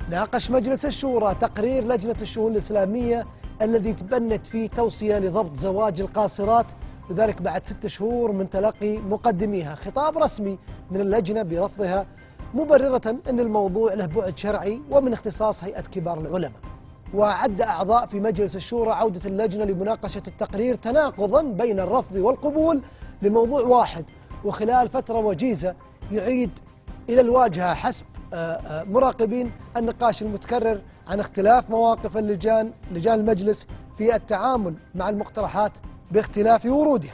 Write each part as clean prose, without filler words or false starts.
ناقش مجلس الشورى تقرير لجنة الشؤون الإسلامية الذي تبنت فيه توصية لضبط زواج القاصرات، وذلك بعد 6 شهور من تلقي مقدميها خطاب رسمي من اللجنة برفضها، مبررة أن الموضوع له بعد شرعي ومن اختصاص هيئة كبار العلماء. وعد أعضاء في مجلس الشورى عودة اللجنة لمناقشة التقرير تناقضا بين الرفض والقبول لموضوع واحد، وخلال فترة وجيزة يعيد إلى الواجهة حسب مراقبين النقاش المتكرر عن اختلاف مواقف لجان المجلس في التعامل مع المقترحات باختلاف ورودها.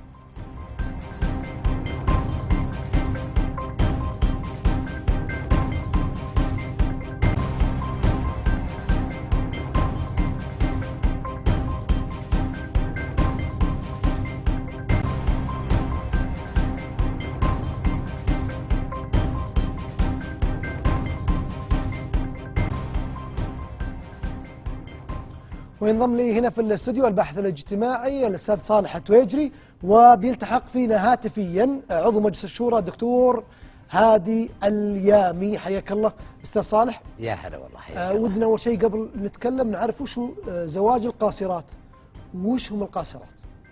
وينضم لي هنا في الاستوديو الباحث الاجتماعي الأستاذ صالح التويجري، وبيلتحق فينا هاتفيا عضو مجلس الشورى الدكتور هادي اليامي. حياك الله أستاذ صالح. يا هلا والله، حياك الله. ودنا أول شيء قبل نتكلم نعرف وش هو زواج القاصرات، وش هم القاصرات؟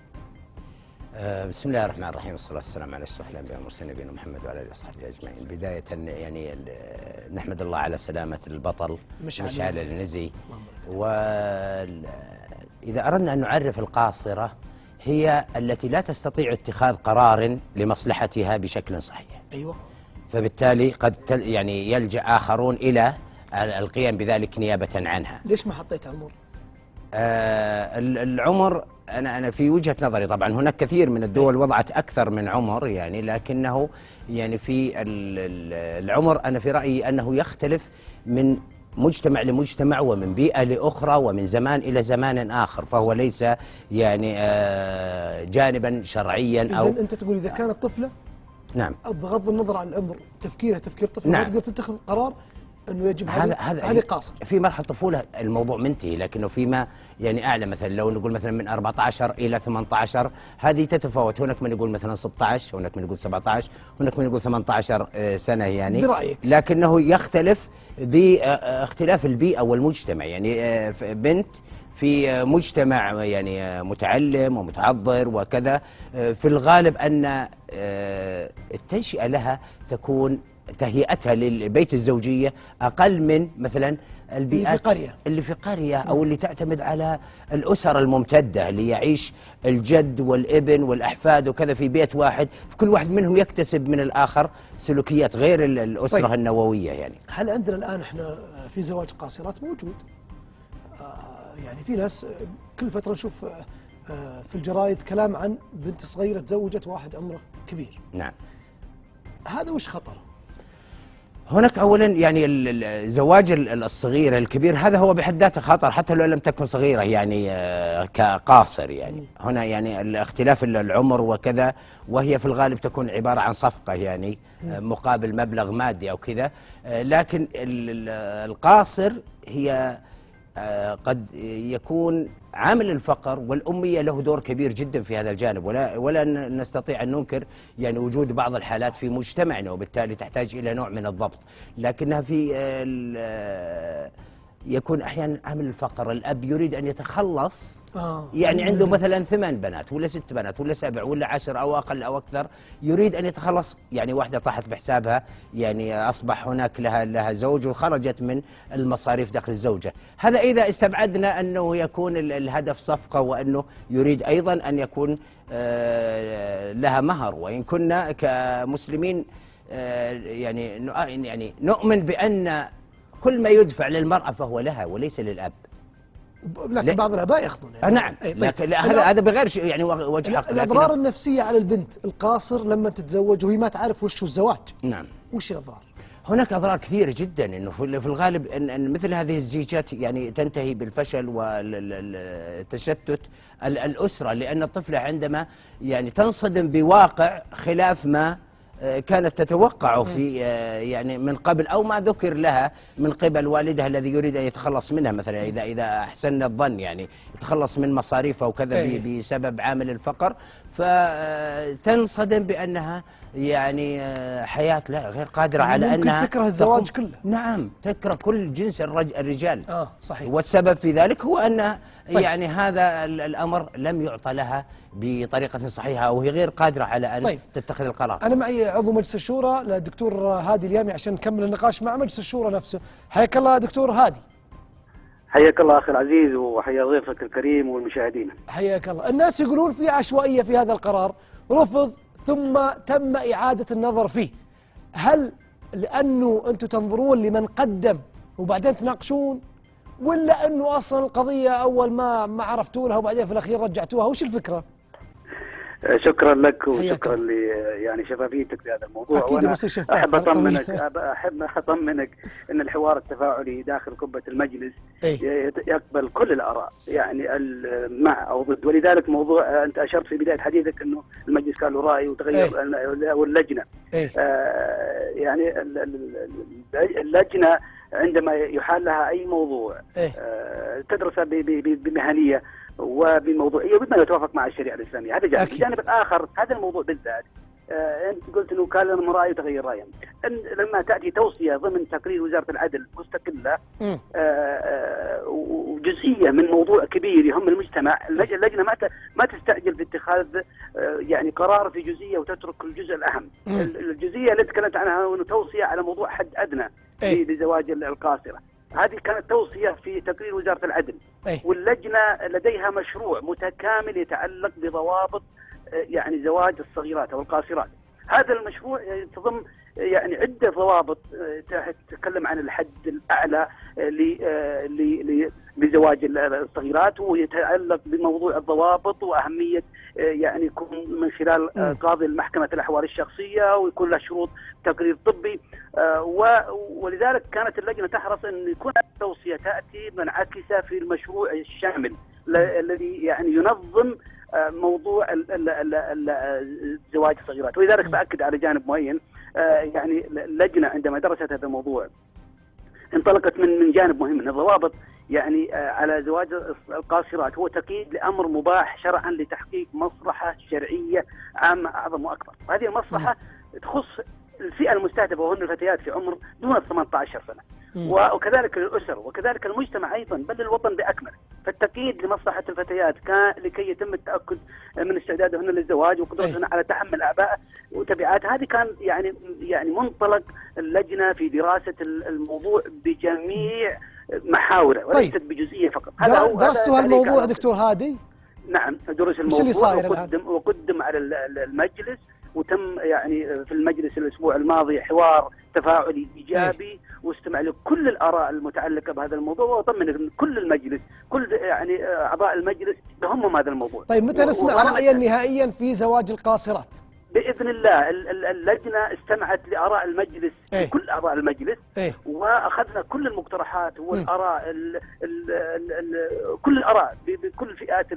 بسم الله الرحمن الرحيم، والصلاة والسلام على أشرف الأنبياء والمرسلين نبينا محمد وعلى آله وصحبه أجمعين. بداية يعني نحمد الله على سلامة البطل مشعل النزي. وإذا أردنا أن نعرف القاصرة، هي التي لا تستطيع اتخاذ قرار لمصلحتها بشكل صحيح. أيوة. فبالتالي قد يعني يلجأ آخرون إلى القيام بذلك نيابة عنها. ليش ما حطيت عمر؟ العمر أنا في وجهة نظري، طبعا هناك كثير من الدول وضعت أكثر من عمر يعني، لكنه يعني في العمر أنا في رأيي أنه يختلف من مجتمع لمجتمع ومن بيئة لأخرى ومن زمان إلى زمان آخر، فهو ليس يعني جانبا شرعيا. أو أنت تقول إذا كانت طفلة، نعم، بغض النظر عن العمر تفكيرها تفكير طفل، نعم، ما تقدر تتخذ قرار انه يجب هذه قاصر. في مرحله الطفوله الموضوع منتهي، لكنه فيما يعني اعلى مثلا لو نقول مثلا من 14 الى 18 هذه تتفاوت، هناك من يقول مثلا 16، هناك من يقول 17، هناك من يقول 18 سنه يعني برأيك. لكنه يختلف باختلاف البيئه والمجتمع. يعني بنت في مجتمع يعني متعلم ومتعذر وكذا، في الغالب ان التنشئه لها تكون تهيئتها للبيت الزوجية أقل من مثلا البيئات اللي في قرية أو اللي تعتمد على الأسر الممتدة، اللي يعيش الجد والابن والأحفاد وكذا في بيت واحد، فكل واحد منهم يكتسب من الآخر سلوكيات غير الأسرة النووية يعني. هل عندنا الآن احنا في زواج قاصرات موجود؟ يعني في ناس كل فترة نشوف في الجرايد كلام عن بنت صغيرة تزوجت واحد عمره كبير. نعم. هذا وش خطر؟ هناك اولا يعني الزواج الصغير الكبير هذا هو بحد ذاته خطر، حتى لو لم تكن صغيره يعني كقاصر يعني. هنا يعني الاختلاف العمر وكذا، وهي في الغالب تكون عباره عن صفقه يعني مقابل مبلغ مادي او كذا. لكن القاصر هي قد يكون عامل الفقر والأمية له دور كبير جدا في هذا الجانب، ولا نستطيع أن ننكر يعني وجود بعض الحالات في مجتمعنا، وبالتالي تحتاج إلى نوع من الضبط. لكنها في يكون أحيانا عامل الفقر، الأب يريد أن يتخلص يعني عنده مثلا 8 بنات ولا 6 بنات ولا 7 ولا 10 أو أقل أو أكثر، يريد أن يتخلص يعني واحدة طاحت بحسابها، يعني أصبح هناك لها زوج وخرجت من المصاريف داخل الزوجة. هذا إذا استبعدنا أنه يكون الهدف صفقة، وأنه يريد أيضا أن يكون لها مهر. وإن كنا كمسلمين يعني نؤمن بأن كل ما يدفع للمرأة فهو لها وليس للأب. لكن بعض الآباء يأخذون يعني. نعم. لكن هذا بغير يعني وجه حق. الأضرار النفسية على البنت القاصر لما تتزوج وهي ما تعرف وش هو الزواج. نعم. وش الأضرار؟ هناك أضرار كثيرة جدا، إنه في الغالب أن مثل هذه الزيجات يعني تنتهي بالفشل والتشتت الأسرة، لأن الطفلة عندما يعني تنصدم بواقع خلاف ما كانت تتوقع في يعني من قبل، أو ما ذكر لها من قبل والدها الذي يريد أن يتخلص منها، مثلا إذا أحسن الظن يعني يتخلص من مصاريفه وكذا بسبب عامل الفقر، فتنصدم بأنها يعني حياة لا غير قادرة يعني على ممكن أنها تكره الزواج كله. نعم، تكره كل جنس الرجال. صحيح. والسبب في ذلك هو أن طيب. يعني هذا الأمر لم يعطى لها بطريقة صحيحة، أو هي غير قادرة على أن طيب. تتخذ القرار. أنا معي عضو مجلس الشورى الدكتور هادي اليامي عشان نكمل النقاش مع مجلس الشورى نفسه. حياك الله دكتور هادي. حياك الله أخي العزيز، وحيا ضيفك الكريم والمشاهدين. حياك الله. الناس يقولون في عشوائية في هذا القرار، رفض ثم تم إعادة النظر فيه. هل لأنه أنتم تنظرون لمن قدم وبعدين تناقشون، ولا أنه أصلا القضية أول ما عرفتوا لها وبعدين في الأخير رجعتوها؟ وش الفكرة؟ شكرا لك وشكرا يعني شفافيتك في هذا الموضوع. أكيد بصير شفاف. أحب أطمنك أن الحوار التفاعلي داخل قبة المجلس يقبل كل الآراء، يعني مع أو ضد. ولذلك موضوع أنت أشرت في بداية حديثك أنه المجلس كان له رأي وتغير واللجنة يعني اللجنة عندما يحال لها أي موضوع تدرسه بمهنية وبموضوعيه وبما يتوافق مع الشريعه الاسلاميه. هذا جانب. الجانب الاخر هذا الموضوع بالذات انت قلت انه كان لنا راي وتغير رايا. لما تاتي توصيه ضمن تقرير وزاره العدل مستقله وجزئيه من موضوع كبير يهم المجتمع، اللجنه ما تستعجل في اتخاذ يعني قرار في جزئيه وتترك الجزء الاهم. الجزئيه اللي تكلمت عنها توصيه على موضوع حد ادنى لزواج القاصره. هذه كانت توصية في تقرير وزارة العدل. واللجنة لديها مشروع متكامل يتعلق بضوابط يعني زواج الصغيرات أو القاصرات. هذا المشروع تضم يعني عدة ضوابط تتكلم عن الحد الأعلى لزواج الصغيرات، ويتعلق بموضوع الضوابط وأهمية يعني يكون من خلال قاضي المحكمة الأحوال الشخصية ويكون له شروط تقرير طبي. ولذلك كانت اللجنة تحرص أن يكون التوصية تأتي منعكسة في المشروع الشامل الذي يعني ينظم موضوع زواج الصغيرات. ولذلك بأكد على جانب معين. يعني اللجنة عندما درست هذا الموضوع انطلقت من جانب مهم من الضوابط يعني على زواج القاصرات هو تقييد لأمر مباح شرعا لتحقيق مصلحة شرعية عامة أعظم وأكبر. وهذه المصلحة تخص الفئة المستهدفة وهن الفتيات في عمر دون 18 سنة، وكذلك الأسر وكذلك المجتمع أيضا، بل الوطن بأكمله. فالتقييد لمصلحة الفتيات كان لكي يتم التأكد من استعدادهن للزواج وقدرتهن على تحمل أعباء وتبعات. هذه كان يعني منطلق اللجنة في دراسة الموضوع بجميع محاوره وليست بجزئية فقط. درستوا هالموضوع دكتور هادي؟ نعم، درس الموضوع وقدم على المجلس، وتم يعني في المجلس الأسبوع الماضي حوار تفاعلي إيجابي واستمع لكل الآراء المتعلقة بهذا الموضوع، وأطمن أن كل المجلس كل يعني أعضاء المجلس يهمهم هذا الموضوع. طيب متى نسمع رأيا نهائيا في زواج القاصرات؟ بإذن الله اللجنة استمعت لآراء المجلس كل أعضاء المجلس وأخذنا كل المقترحات والآراء كل الآراء بكل فئات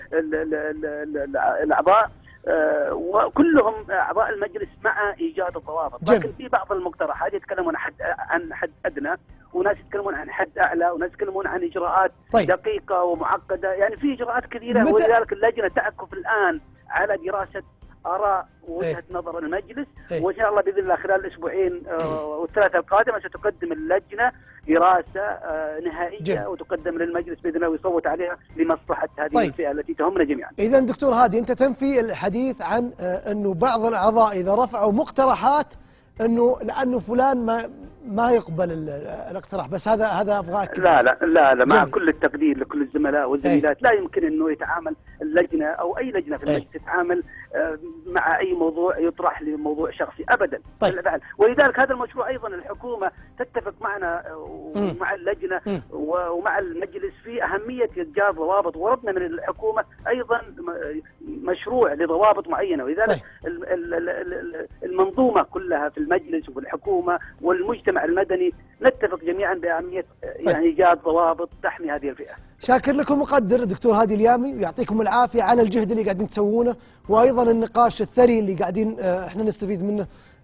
الأعضاء، وكلهم أعضاء المجلس مع إيجاد الضوابط. لكن في بعض المقترحات يتكلمون عن حد أدنى، وناس يتكلمون عن حد أعلى، وناس يتكلمون عن إجراءات دقيقة ومعقدة، يعني في إجراءات كثيرة. ولذلك اللجنة تعكف الآن على دراسة آراء ووجهة نظر المجلس، وإن شاء الله بإذن الله خلال الأسبوعين والثلاثة القادمة ستقدم اللجنة دراسة نهائية وتقدم للمجلس بإذن الله ويصوت عليها لمصلحة هذه الفئة التي تهمنا جميعا. إذا دكتور هادي أنت تنفي الحديث عن أنه بعض الأعضاء إذا رفعوا مقترحات لأنه فلان ما يقبل الاقتراح، بس هذا أبغاك. لا مع كل التقدير لكل الزملاء والزميلات لا يمكن أنه يتعامل اللجنة أو أي لجنة في المجلس تتعامل مع أي موضوع يطرح لموضوع شخصي أبدا. ولذلك هذا المشروع أيضا الحكومة تتفق معنا ومع اللجنة ومع المجلس في أهمية إيجاد ضوابط، وردنا من الحكومة أيضا مشروع لضوابط معينة. ولذلك المنظومة كلها في المجلس وفي الحكومة والمجتمع المدني نتفق جميعا بأهمية يعني إيجاد ضوابط تحمي هذه الفئة. شاكر لكم ومقدر دكتور هادي اليامي، ويعطيكم العافية على الجهد اللي قاعدين تسوونه، وأيضا النقاش الثري اللي قاعدين احنا نستفيد منه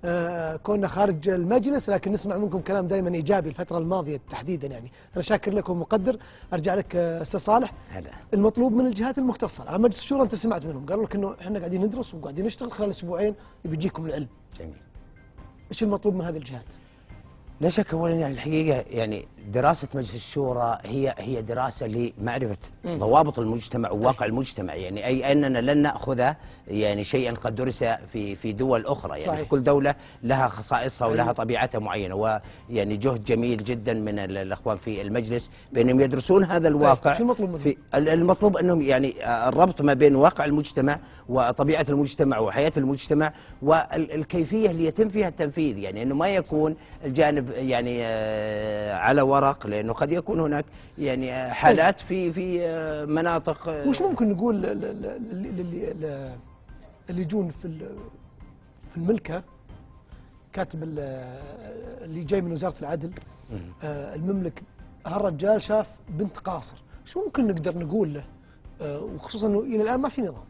كنا خارج المجلس، لكن نسمع منكم كلام دائما ايجابي الفتره الماضيه تحديدا. يعني انا شاكر لكم ومقدر. ارجع لك استاذ صالح. هلا. المطلوب من الجهات المختصه على مجلس الشورى، انت سمعت منهم قالوا لك انه احنا قاعدين ندرس وقاعدين نشتغل، خلال اسبوعين بيجيكم العلم. جميل. ايش المطلوب من هذه الجهات؟ لا شك اولا يعني الحقيقه يعني دراسه مجلس الشورى هي دراسه لمعرفه ضوابط المجتمع وواقع المجتمع، يعني اي اننا لن ناخذ يعني شيئا قد درس في دول اخرى، يعني صحيح. كل دوله لها خصائصها ولها طبيعتها معينه، ويعني جهد جميل جدا من الاخوان في المجلس بانهم يدرسون هذا الواقع. شو المطلوب منهم؟ المطلوب انهم يعني الربط ما بين واقع المجتمع وطبيعه المجتمع وحياه المجتمع والكيفيه اللي يتم فيها التنفيذ، يعني انه ما يكون الجانب يعني على ورق، لانه قد يكون هناك يعني حالات في مناطق. وش ممكن نقول اللي يجون في الملكه، كاتب اللي جاي من وزاره العدل المملك، هالرجال شاف بنت قاصر، شو ممكن نقدر نقول له؟ وخصوصا انه الى الان ما في نظام.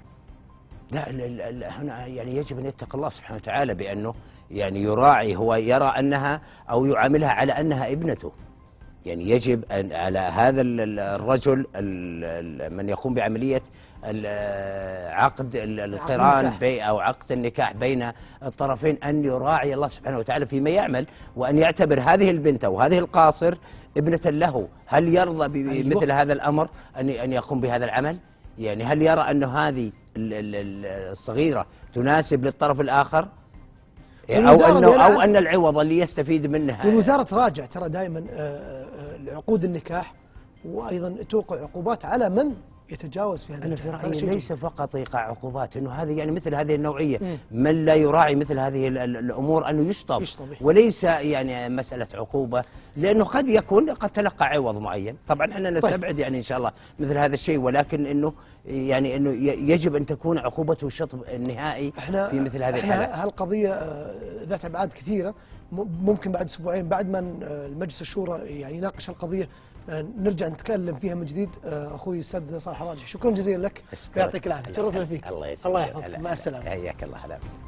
لا هنا يعني يجب ان يتقي الله سبحانه وتعالى بانه يعني يراعي، هو يرى انها او يعاملها على انها ابنته. يعني يجب أن على هذا الرجل من يقوم بعمليه عقد القران او عقد النكاح بين الطرفين ان يراعي الله سبحانه وتعالى فيما يعمل، وان يعتبر هذه البنت او هذه القاصر ابنه له. هل يرضى بمثل هذا الامر ان يقوم بهذا العمل؟ يعني هل يرى أن هذه الصغيرة تناسب للطرف الآخر، أو أن العوض اللي يستفيد منها؟ والوزارة تراجع ترى دائما عقود النكاح، وأيضا توقع عقوبات على من يتجاوز في هذا. أنا في رأيي ليس فقط يقع عقوبات، أنه هذه يعني مثل هذه النوعية من لا يراعي مثل هذه الأمور أنه يشطب، وليس يعني مسألة عقوبة، لأنه قد تلقى عوض معين. طبعا احنا نستبعد يعني إن شاء الله مثل هذا الشيء، ولكن أنه يعني أنه يجب أن تكون عقوبته الشطب النهائي في مثل هذه الحالات. هالقضية ذات أبعاد كثيرة، ممكن بعد أسبوعين بعد ما المجلس الشورى يعني يناقش القضية نرجع نتكلم فيها من جديد. اخوي الاستاذ صالح الراجحي، شكرا جزيلا لك، يعطيك العافيه، تشرفنا فيك. الله يحفظك، مع السلامه. حياك الله.